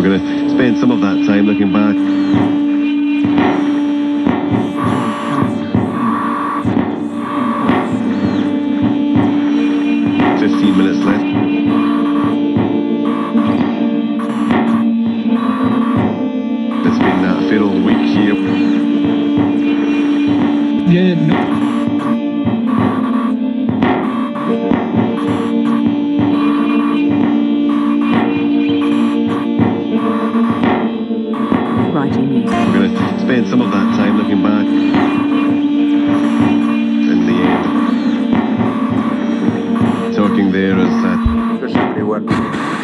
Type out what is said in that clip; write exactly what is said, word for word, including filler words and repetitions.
going to spend some of that time looking back. fifteen minutes left. It's been a fair old week here. Yeah, no. Writing music. We're going to spend some of that time looking back. In the end, talking there is that. There's somebody working.